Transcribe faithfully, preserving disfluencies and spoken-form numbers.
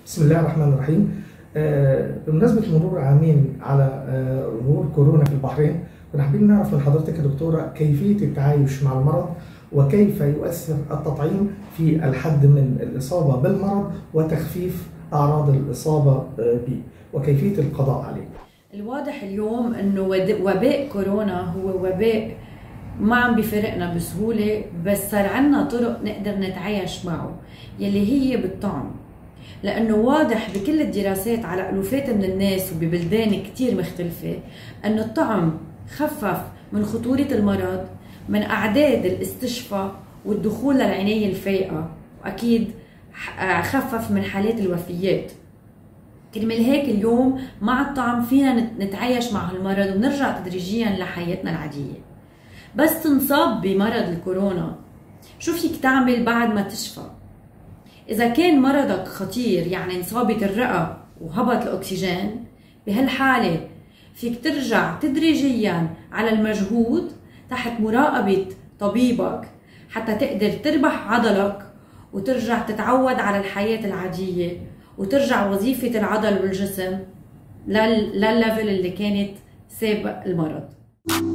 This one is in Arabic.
بسم الله الرحمن الرحيم. آه، بمناسبة مرور عامين على آه، ظهور كورونا في البحرين، كنا حابين نعرف من حضرتك يا دكتورة كيفية التعايش مع المرض، وكيف يؤثر التطعيم في الحد من الإصابة بالمرض وتخفيف أعراض الإصابة آه، به، وكيفية القضاء عليه. الواضح اليوم انه وباء كورونا هو وباء ما عم بيفرقنا بسهولة، بس صار عنا طرق نقدر نتعايش معه يلي هي بالطعم. لأنه واضح بكل الدراسات على ألوفات من الناس وببلدان كتير مختلفة أنه الطعم خفف من خطورة المرض، من أعداد الاستشفاء والدخول للعناية الفائقة، وأكيد خفف من حالات الوفيات. كرمال هيك اليوم مع الطعم فينا نتعايش مع هالمرض ونرجع تدريجيا لحياتنا العادية. بس تنصاب بمرض الكورونا شو فيك تعمل بعد ما تشفى؟ إذا كان مرضك خطير، يعني انصابت الرئة وهبط الأكسجين، بهالحالة فيك ترجع تدريجيا على المجهود تحت مراقبة طبيبك حتى تقدر تربح عضلك وترجع تتعود على الحياة العادية، وترجع وظيفة العضل والجسم للليفل اللي كانت سابق المرض.